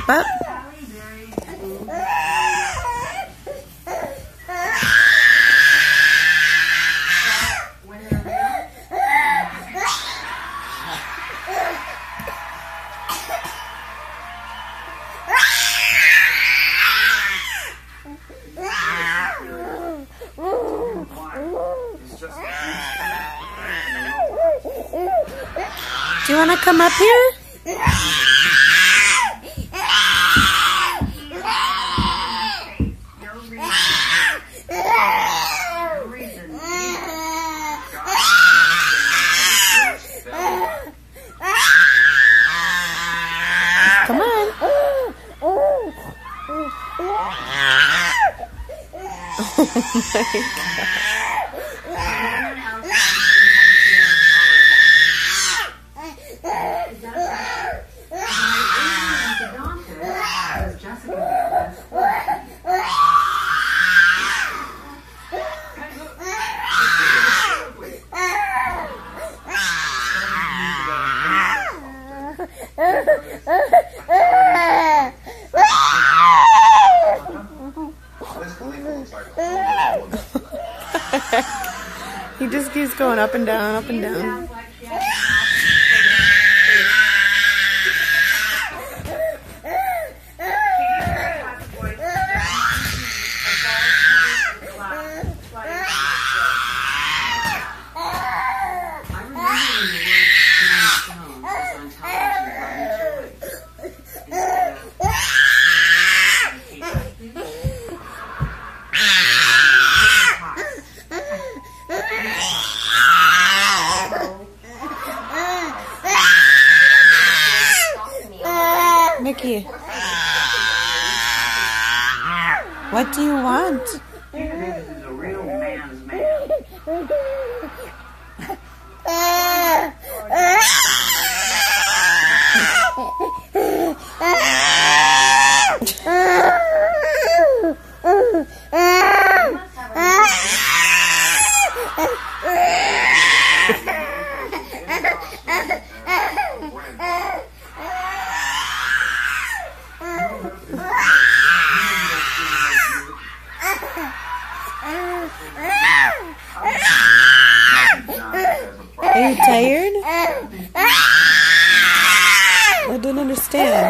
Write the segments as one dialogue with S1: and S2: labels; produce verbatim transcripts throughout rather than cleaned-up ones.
S1: jump up.
S2: Do you want to come up here? Come on. Oh my God. He just keeps going up and down, up and down. Mickey, what do you want?
S3: This is a real man's man.
S2: Are you tired? I don't understand.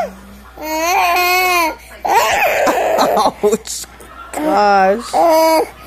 S2: Ouch. Gosh.